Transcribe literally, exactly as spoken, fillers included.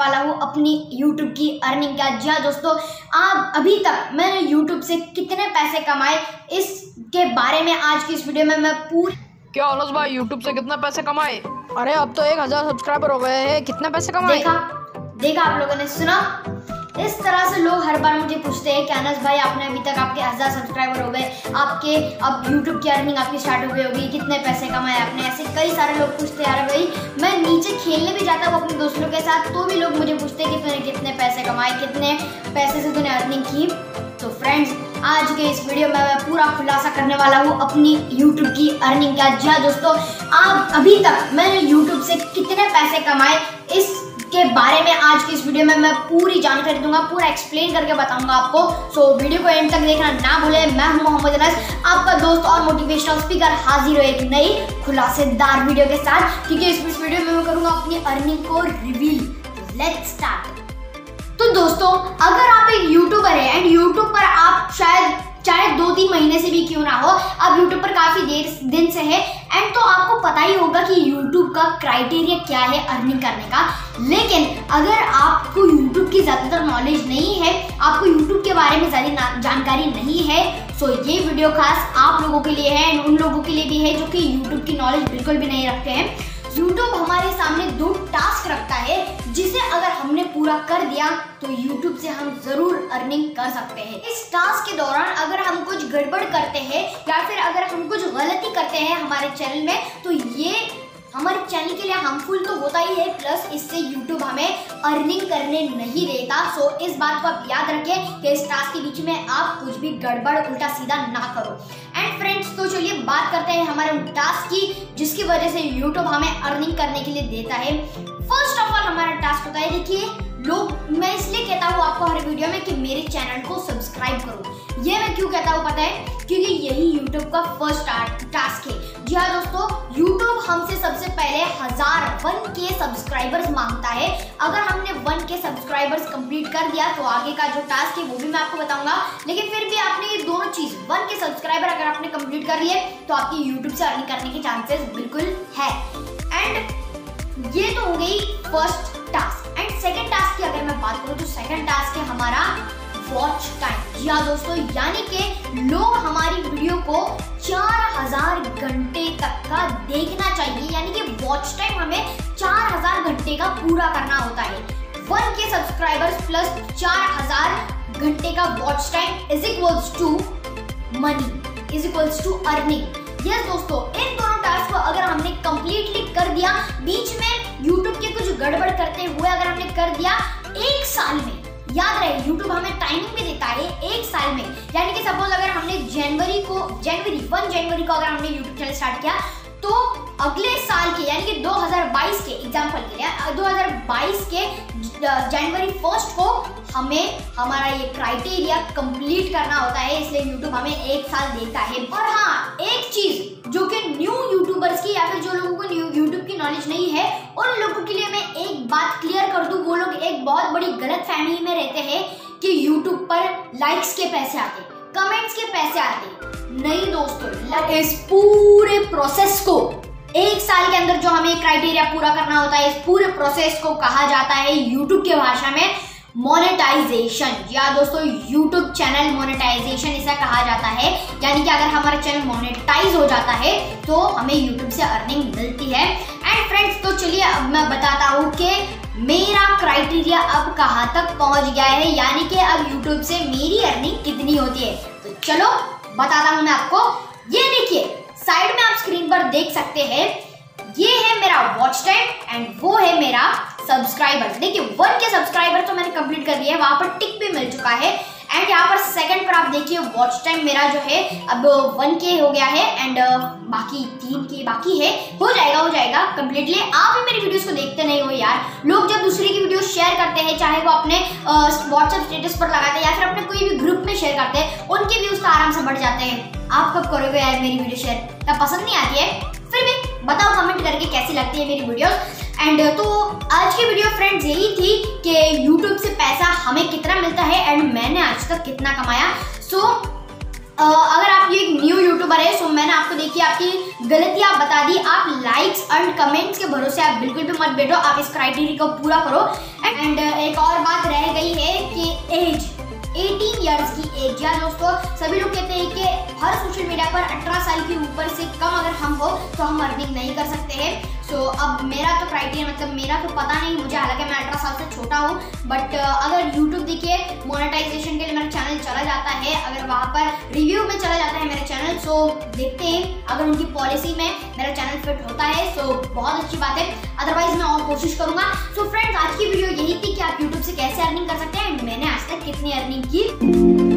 वाला हूँ अपनी YouTube की अर्निंग का। जी हाँ दोस्तों, आप अभी तक मैंने YouTube से कितने पैसे कमाए इसके बारे में आज की इस वीडियो में मैं पूरी। क्या अनस भाई YouTube से कितने पैसे कमाए? अरे अब तो एक हजार सब्सक्राइबर हो गए हैं, कितने पैसे कमाए? देखा देखा आप लोगों ने सुना। इस तरह से लोग हर बार मुझे पूछते हैं कि अनस भाई आपने अभी तक आपके हजार सब्सक्राइबर हो गए, आपके अब YouTube की अर्निंग आपकी स्टार्ट हो गई होगी, कितने पैसे कमाए आपने। ऐसे कई सारे लोग पूछते हैं। यार भाई मैं नीचे खेलने भी जाता हूँ अपने दोस्तों के साथ तो भी लोग मुझे पूछते हैं कि तूने कितने पैसे कमाए, कितने पैसे से तूने अर्निंग की। तो फ्रेंड्स, आज के इस वीडियो में मैं पूरा खुलासा करने वाला हूँ अपनी YouTube की अर्निंग का। जी हाँ दोस्तों, आप अभी तक मैंने YouTube से कितने पैसे कमाए इस के बारे में आज की इस वीडियो में मैं पूरी जानकारी दूंगा, पूरा एक्सप्लेन करके बताऊंगा आपको। सो वीडियो को एंड तक देखना ना भूले। मैं हूं मोहम्मद अनस, आपका दोस्त और मोटिवेशनल स्पीकर, हाजिर हो एक नई खुलासेदार वीडियो के साथ, क्योंकि इस वीडियो में मैं करूंगा अपनी अर्निंग को रिवील। Let's start. तो दोस्तों, अगर आप एक यूट्यूबर है एंड यूट्यूब पर आप शायद चाहे दो तीन महीने से भी क्यों ना हो, आप यूट्यूब पर काफी देर दिन से है एंड तो आपको पता ही होगा कि यूट्यूब का क्राइटेरिया क्या है अर्निंग करने का। लेकिन अगर आपको यूट्यूब की ज्यादातर नॉलेज नहीं है, आपको यूट्यूब के बारे में ज्यादा जानकारी नहीं है, सो ये वीडियो खास आप लोगों के लिए है एंड उन लोगों के लिए भी है जो कि यूट्यूब की नॉलेज बिल्कुल भी नहीं रखते हैं। यूट्यूब हमारे सामने दो टास्क रखता है जिसे अगर हमने पूरा कर दिया तो यूट्यूब से हम जरूर अर्निंग कर सकते हैं। इस टास्क के दौरान अगर हम कुछ गड़बड़ करते हैं या फिर अगर हम कुछ गलती करते हैं हमारे चैनल में, तो ये हमारे चैनल के लिए हार्मफुल तो होता ही है, प्लस इससे यूट्यूब हमें अर्निंग करने नहीं देता। सो इस बात को आप याद रखें कि इस टास्क के बीच में आप कुछ भी गड़बड़ उल्टा सीधा ना करो। एंड फ्रेंड्स, तो चलिए बात करते हैं हमारे टास्क की जिसकी वजह से यूट्यूब हमें अर्निंग करने के लिए देता है। फर्स्ट ऑफ ऑल हमारा टास्क होता है, देखिए लोग, मैं इसलिए कहता हूँ आपको हर वीडियो में कि मेरे चैनल को सब्सक्राइब करो। ये मैं क्यों कहता हूँ पता है? क्योंकि यही यूट्यूब का फर्स्ट टास्क है। जी हाँ दोस्तों, यूट्यूब हमसे सबसे पहले हजार वन के सब्सक्राइबर्स मांगता है। अगर हमने वन के सब्सक्राइबर्स कंप्लीट कर दिया तो आगे का जो टास्क है वो भी मैं आपको बताऊंगा। लेकिन फिर भी आपने ये दोनों चीज, वन के सब्सक्राइबर अगर आपने कंप्लीट कर लिए तो आपकी यूट्यूब से अर्निंग करने के चांसेस बिल्कुल है। एंड ये तो हो गई first task. And second task की अगर मैं बात करूँ तो सेकेंड टास्क है हमारा वॉच टाइम। जी हाँ दोस्तों, यानी कि लोग हमारी वीडियो को चार हजार घंटे तक का देखना चाहिए, यानी कि वॉच टाइम हमें चार हजार घंटे का पूरा करना होता है। वन के सब्सक्राइबर्स प्लस चार हजार घंटे का watch time is equals to money, is equals to earning. Yes दोस्तों, इन दोनों टास्क को अगर हमने कंप्लीटली कर दिया, बीच में यूट्यूब के कुछ गड़बड़ करते हुए अगर हमने कर दिया, एक साल में, याद रहे यूट्यूब हमें टाइमिंग भी देता है एक साल में। यानी कि सपोज अगर हमने जनवरी को जनवरी वन जनवरी को अगर हमने यूट्यूब चैनल स्टार्ट किया तो अगले साल के यानी कि दो हज़ार बाईस के एग्जांपल के लिए दो हज़ार बाईस के जनवरी फर्स्ट को हमें हमारा ये क्राइटेरिया कंप्लीट करना होता है, इसलिए यूट्यूब हमें एक साल देता है। और हाँ, एक चीज जो कि न्यू यूट्यूबर्स की या फिर जो लोगों को न्यू यूट्यूब की नॉलेज नहीं है उन लोगों के लिए मैं एक बात क्लियर कर दूं, वो लोग एक बहुत बड़ी गलत फहमी में रहते हैं कि यूट्यूब पर लाइक्स के पैसे आते, कमेंट्स के पैसे आते। नहीं दोस्तों, इस पूरे प्रोसेस को एक साल के अंदर जो हमें क्राइटेरिया पूरा करना होता है, इस पूरे प्रोसेस को कहा जाता है यूट्यूब की भाषा में मोनेटाइजेशन। या दोस्तों, यूट्यूब चैनल मोनेटाइजेशन इसे कहा जाता है। यानी कि अगर हमारा चैनल मोनेटाइज हो जाता है तो हमें यूट्यूब से अर्निंग मिलती है। एंड फ्रेंड्स, तो चलिए अब मैं बताता हूँ कि मेरा क्राइटेरिया अब कहाँ तक पहुंच गया है, यानी कि अब यूट्यूब से मेरी अर्निंग कितनी होती है। तो चलो बताता हूँ मैं आपको। ये देखिए साइड में आप स्क्रीन पर देख सकते हैं, ये है मेरा वॉच टाइम एंड वो है मेरा सब्सक्राइबर। देखिए वन के सब्सक्राइबर तो मैंने कंप्लीट कर दिया है, वहां पर टिक भी मिल चुका है। एंड यहाँ पर सेकंड पर आप देखिए वॉच टाइम मेरा जो है अब वन के हो गया है एंड बाकी तीन के बाकी है, हो जाएगा हो जाएगा कंप्लीटली। आप भी मेरी वीडियोस को देखते नहीं हो यार। लोग जब दूसरे की वीडियो शेयर करते हैं, चाहे वो अपने व्हाट्सएप स्टेटस पर लगाते हैं या फिर अपने कोई भी ग्रुप में शेयर करते हैं, उनके व्यूज तो आराम से बढ़ जाते हैं। आप कब करोगे यार मेरी वीडियो शेयर? क्या पसंद नहीं आती है? फिर भी बताओ कमेंट करके कैसी लगती है मेरी वीडियोस। एंड तो आज की वीडियो फ्रेंड्स यही थी कि YouTube से पैसा हमें कितना मिलता है एंड मैंने आज तक कितना कमाया। सो अगर आप ये एक न्यू यूट्यूबर है सो मैंने आपको देखिए आपकी गलतियां बता दी। आप लाइक्स एंड कमेंट्स के भरोसे आप बिल्कुल भी मत बैठो, आप इस क्राइटेरिया को पूरा करो। एंड एक और बात रह गई है कि एज अठारह इयर्स की एज। या दोस्तों सभी लोग कहते हैं कि हर सोशल मीडिया पर अठारह साल के ऊपर से कम अगर हम हो तो हम अर्निंग नहीं कर सकते हैं। सो so, अब मेरा तो क्राइटेरिया मतलब मेरा तो पता नहीं मुझे, हालांकि मैं अठारह साल से छोटा हूँ, बट अगर यूट्यूब देखिए मोनेटाइजेशन के लिए मेरा चैनल चला जाता है, अगर वहाँ पर रिव्यू में चला जाता है मेरा चैनल, सो देखते हैं अगर उनकी पॉलिसी में मेरा चैनल फिट होता है सो बहुत अच्छी बात है, अदरवाइज मैं और कोशिश करूंगा। सो फ्रेंड्स आज की वीडियो यही थी कि आप यूट्यूब से कैसे अर्निंग कर सकते हैं, मैंने आज तक कितनी अर्निंग की।